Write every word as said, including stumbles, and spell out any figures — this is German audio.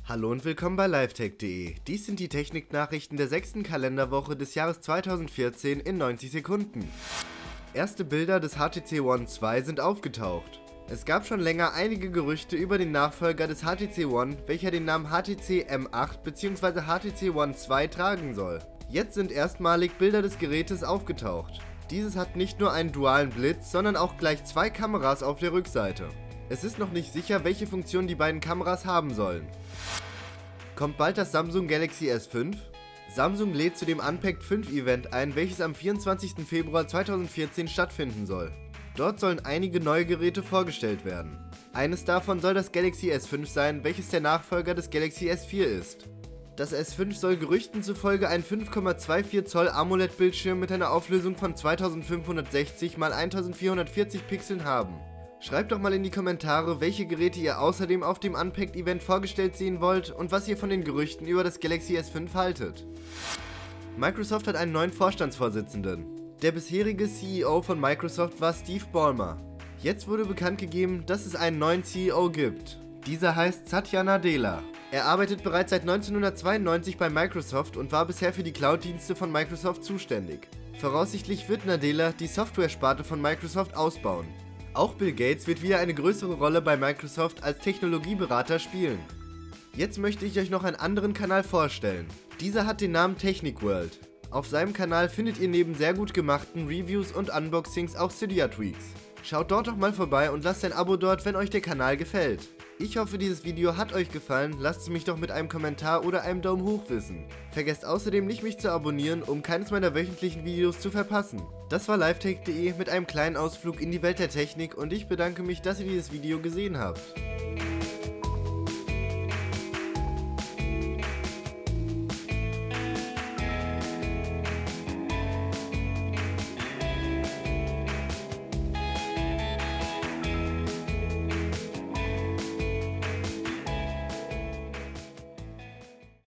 Hallo und willkommen bei livetech punkt de. Dies sind die Techniknachrichten der sechsten Kalenderwoche des Jahres zweitausendvierzehn in neunzig Sekunden. Erste Bilder des H T C One zwei sind aufgetaucht. Es gab schon länger einige Gerüchte über den Nachfolger des H T C One, welcher den Namen H T C M acht bzw. H T C One zwei tragen soll. Jetzt sind erstmalig Bilder des Gerätes aufgetaucht. Dieses hat nicht nur einen dualen Blitz, sondern auch gleich zwei Kameras auf der Rückseite. Es ist noch nicht sicher, welche Funktion die beiden Kameras haben sollen. Kommt bald das Samsung Galaxy S fünf? Samsung lädt zu dem Unpacked fünf Event ein, welches am vierundzwanzigsten Februar zweitausendvierzehn stattfinden soll. Dort sollen einige neue Geräte vorgestellt werden. Eines davon soll das Galaxy S fünf sein, welches der Nachfolger des Galaxy S vier ist. Das S fünf soll Gerüchten zufolge ein fünf Komma vierundzwanzig Zoll AMOLED-Bildschirm mit einer Auflösung von zweitausendfünfhundertsechzig mal eintausendvierhundertvierzig Pixeln haben. Schreibt doch mal in die Kommentare, welche Geräte ihr außerdem auf dem Unpacked Event vorgestellt sehen wollt und was ihr von den Gerüchten über das Galaxy S fünf haltet. Microsoft hat einen neuen Vorstandsvorsitzenden. Der bisherige C E O von Microsoft war Steve Ballmer. Jetzt wurde bekannt gegeben, dass es einen neuen C E O gibt. Dieser heißt Satya Nadella. Er arbeitet bereits seit neunzehnhundertzweiundneunzig bei Microsoft und war bisher für die Cloud-Dienste von Microsoft zuständig. Voraussichtlich wird Nadella die Software-Sparte von Microsoft ausbauen. Auch Bill Gates wird wieder eine größere Rolle bei Microsoft als Technologieberater spielen. Jetzt möchte ich euch noch einen anderen Kanal vorstellen. Dieser hat den Namen Technik World. Auf seinem Kanal findet ihr neben sehr gut gemachten Reviews und Unboxings auch Cydia Tweaks. Schaut dort doch mal vorbei und lasst ein Abo dort, wenn euch der Kanal gefällt. Ich hoffe, dieses Video hat euch gefallen, lasst es mich doch mit einem Kommentar oder einem Daumen hoch wissen. Vergesst außerdem nicht, mich zu abonnieren, um keines meiner wöchentlichen Videos zu verpassen. Das war livetech punkt de mit einem kleinen Ausflug in die Welt der Technik und ich bedanke mich, dass ihr dieses Video gesehen habt.